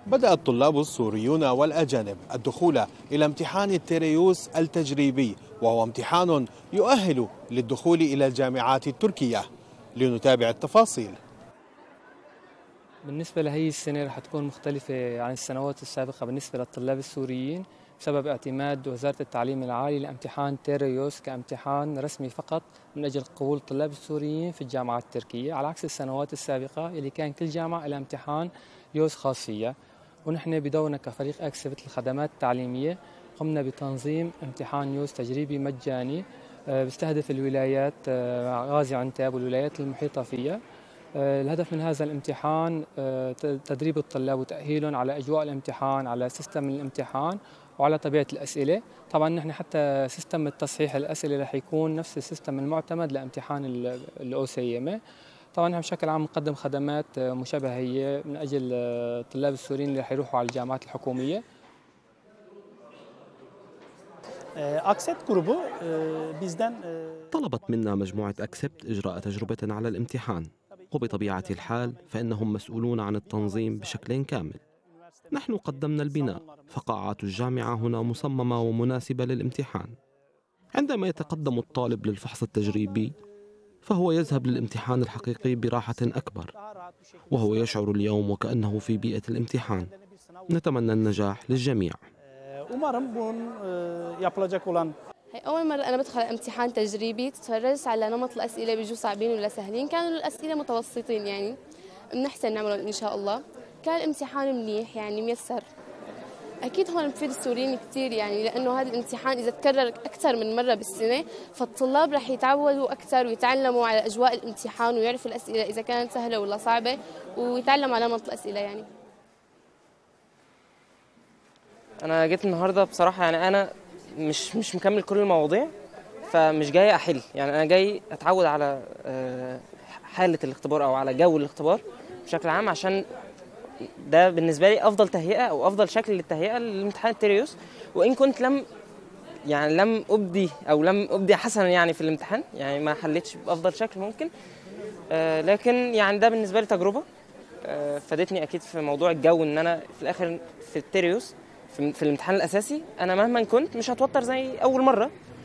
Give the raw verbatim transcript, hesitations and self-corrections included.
بدأ الطلاب السوريون والأجانب الدخول إلى امتحان التيريوس التجريبي، وهو امتحان يؤهل للدخول إلى الجامعات التركية. لنتابع التفاصيل. بالنسبة لهي السنة رح تكون مختلفة عن السنوات السابقة بالنسبة للطلاب السوريين بسبب اعتماد وزارة التعليم العالي لامتحان تيريوس كامتحان رسمي فقط من أجل قبول الطلاب السوريين في الجامعات التركية، على عكس السنوات السابقة اللي كان كل جامعة لها امتحان يوز خاص فيها. ونحن بدورنا كفريق أكسبت الخدمات التعليمية قمنا بتنظيم امتحان يوز تجريبي مجاني بيستهدف الولايات غازي عنتاب والولايات المحيطة فيها. الهدف من هذا الامتحان تدريب الطلاب وتأهيلهم على أجواء الامتحان، على سيستم الامتحان وعلى طبيعة الأسئلة. طبعا نحن حتى سيستم التصحيح الأسئلة رح يكون نفس السيستم المعتمد لامتحان الأو سي ام. طبعا نحن بشكل عام نقدم خدمات مشابهة من أجل الطلاب السوريين اللي رح يروحوا على الجامعات الحكومية. أكسبت جروبو bizden طلبت منا مجموعة أكسبت إجراء تجربة على الامتحان، وبطبيعة الحال فإنهم مسؤولون عن التنظيم بشكل كامل. نحن قدمنا البناء، فقاعات الجامعة هنا مصممة ومناسبة للامتحان. عندما يتقدم الطالب للفحص التجريبي فهو يذهب للامتحان الحقيقي براحة أكبر، وهو يشعر اليوم وكأنه في بيئة الامتحان. نتمنى النجاح للجميع. Umarım bunun yapılacak olan هي أول مرة أنا بدخل امتحان تجريبي تفرجت على نمط الأسئلة بيجوا صعبين ولا سهلين، كانوا الأسئلة متوسطين يعني بنحسن نعملهم إن شاء الله. كان الامتحان منيح يعني ميسر. أكيد هون بفيد السوريين كثير يعني لأنه هذا الامتحان إذا تكرر أكثر من مرة بالسنة فالطلاب رح يتعودوا أكثر ويتعلموا على أجواء الامتحان ويعرفوا الأسئلة إذا كانت سهلة ولا صعبة ويتعلموا على نمط الأسئلة يعني. أنا جيت النهاردة بصراحة يعني أنا مش مش مكمل كل المواضيع، فمش جاي أحل، يعني أنا جاي أتعود على حالة الاختبار أو على جو الاختبار بشكل عام، عشان ده بالنسبة لي أفضل تهيئة أو أفضل شكل للتهيئة للامتحان التيريوس. وإن كنت لم يعني لم أبدي أو لم أبدي حسنا يعني في الامتحان، يعني ما حليتش بأفضل شكل ممكن، لكن يعني ده بالنسبة لي تجربة فادتني أكيد في موضوع الجو، إن أنا في الآخر في التيريوس في الامتحان الأساسي أنا مهما كنت مش هتوتر زي أول مرة.